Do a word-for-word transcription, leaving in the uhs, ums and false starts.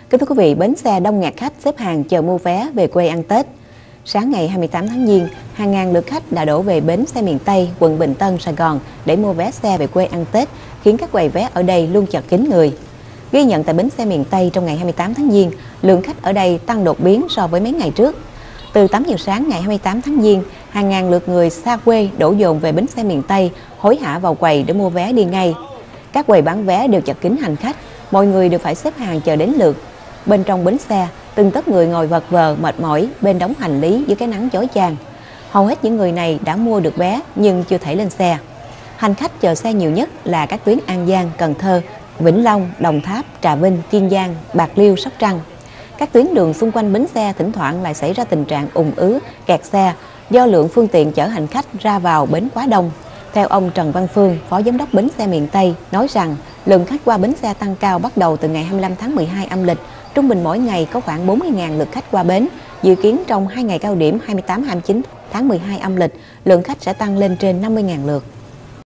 Kính thưa quý vị, bến xe đông nghẹt khách xếp hàng chờ mua vé về quê ăn Tết. Sáng ngày hai mươi tám tháng Giêng, hàng ngàn lượt khách đã đổ về bến xe miền Tây, quận Bình Tân, Sài Gòn để mua vé xe về quê ăn Tết, khiến các quầy vé ở đây luôn chật kín người. Ghi nhận tại bến xe miền Tây trong ngày hai mươi tám tháng Giêng, lượng khách ở đây tăng đột biến so với mấy ngày trước. Từ tám giờ sáng ngày hai mươi tám tháng Giêng, hàng ngàn lượt người xa quê đổ dồn về bến xe miền Tây, hối hả vào quầy để mua vé đi ngay. Các quầy bán vé đều chật kín hành khách, mọi người đều phải xếp hàng chờ đến lượt. Bên trong bến xe, từng tấc người ngồi vật vờ mệt mỏi bên đống hành lý dưới cái nắng chói chang. Hầu hết những người này đã mua được vé nhưng chưa thể lên xe. Hành khách chờ xe nhiều nhất là các tuyến An Giang, Cần Thơ, Vĩnh Long, Đồng Tháp, Trà Vinh, Kiên Giang, Bạc Liêu, Sóc Trăng. Các tuyến đường xung quanh bến xe thỉnh thoảng lại xảy ra tình trạng ùn ứ, kẹt xe do lượng phương tiện chở hành khách ra vào bến quá đông. Theo ông Trần Văn Phương, Phó Giám đốc bến xe miền Tây, nói rằng lượng khách qua bến xe tăng cao bắt đầu từ ngày hai mươi lăm tháng mười hai âm lịch. Trung bình mỗi ngày có khoảng bốn mươi nghìn lượt khách qua bến. Dự kiến trong hai ngày cao điểm hai mươi tám, hai mươi chín tháng mười hai âm lịch, lượng khách sẽ tăng lên trên năm mươi nghìn lượt.